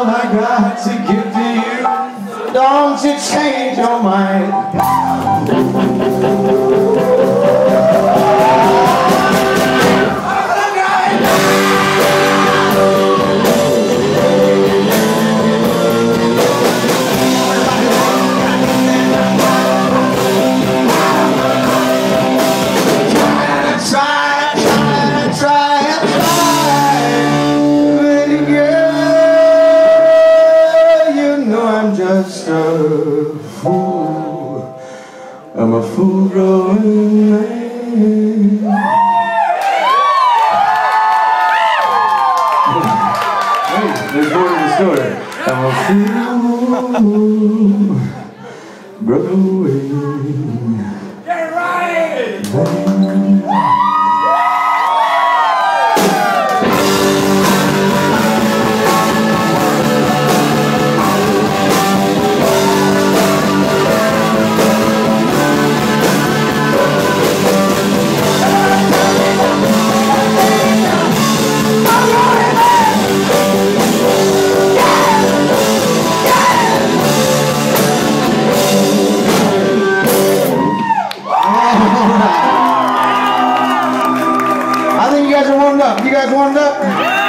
all I got to give to you. Don't you change your mind. Just a fool, I'm a fool growing man. Hey, there's more to the story. I'm a fool growing. Get right! I think you guys are warmed up. You guys warmed up?